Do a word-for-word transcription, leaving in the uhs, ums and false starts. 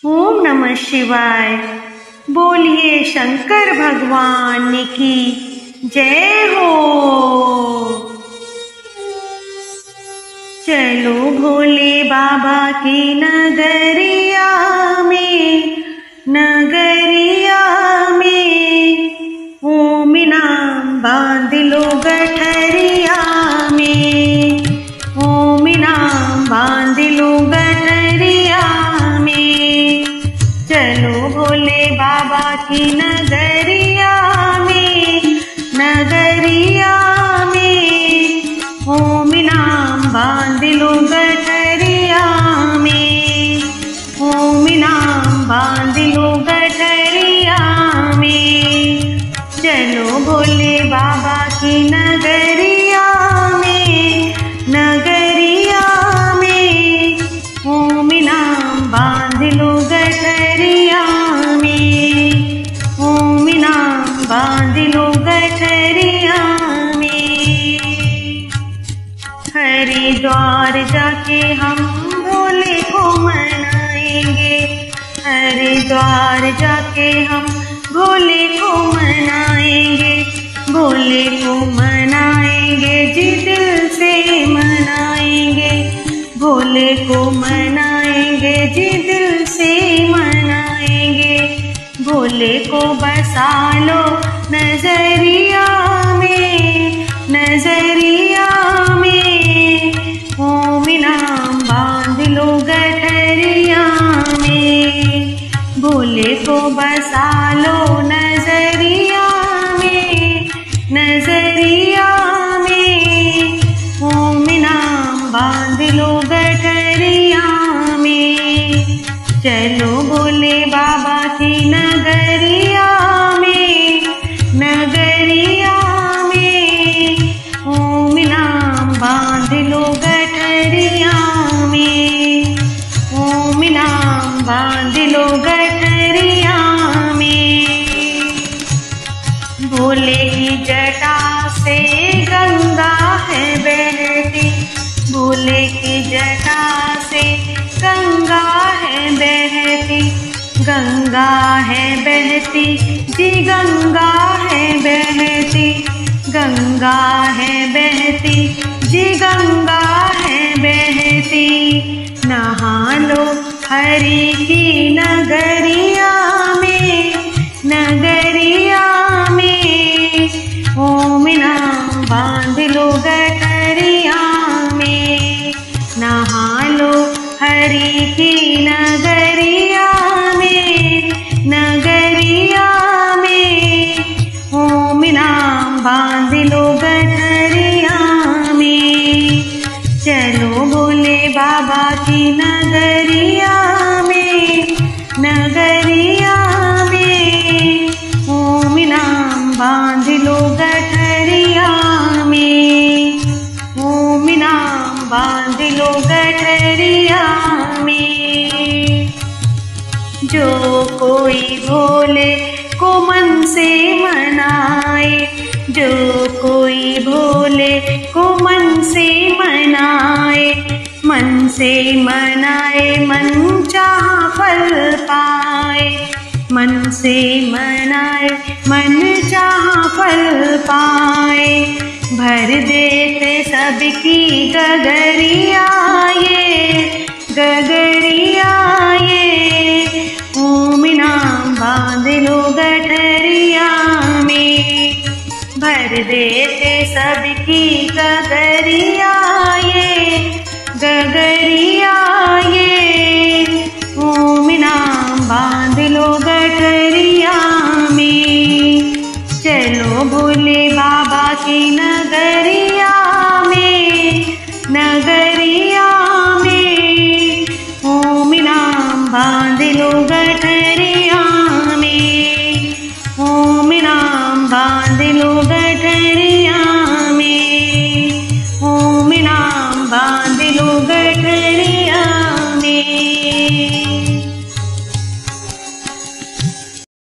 ओम नमः शिवाय। बोलिए शंकर भगवान की जय हो। चलो भोले बाबा की नगरिया में, नगरिया में ओम नाम बांध लो गठरिया में, ओम नाम बांध लो गठरिया में। चलो भोले बाबा की नगरिया में, नगरिया में ओम नाम बांध लो गठरिया में, ओम नाम बांध लो गठरिया में। चलो भोले बाबा की नगरिया में, नगरिया में ओम नाम बांध लो गठरिया में, ओम नाम बांध लो गठरिया में। हरिद्वार जाके हम भोले को मनाएंगे, हरिद्वार जाके हम भोले को मनाएंगे, भोले को मनाएंगे जी दिल से मनाएंगे, भोले को मनाएंगे जी दिल से मनाएंगे। भोले को बसा लो नजरिया में, नजरिया में ओम नाम बांध लो गठरिया में। भोले को बसा लो नजरिया में, नजरिया में ओम नाम बांध लो गठरिया में। चलो भोले बाबा की नगरिया में, नगरिया में ओम नाम बांध लो गठरिया में, ओम नाम बांध लो गठरिया में। भोले की जटा से गंगा है बहती, भोले की जटा से गंगा है बहती, गंगा है बहती जी गंगा है बहती, गंगा है बहती जी गंगा है बहती। नहा लो हरि की नगरिया में, नगरिया में ओम नाम बांध लो गठरिया में। नहा लो हरि की नगरिया में, नगरिया में ओम नाम बांध लो गठरिया में। चलो भोले बाबा की नगरिया में, नगरिया में ओम नाम बांध लो गठरिया में, ओम नाम बांध लो गठरिया में। जो कोई भोले को मन से मनाए, जो कोई भोले को मन से मनाए, मन से मनाए मन चाहा फल पाए, मन से मनाए मन चाहा फल पाए। भर देते सबकी गगरिया ये, गगरिया ये ओम नाम बांध लो गठरिया में। भर देते सबकी गगरिया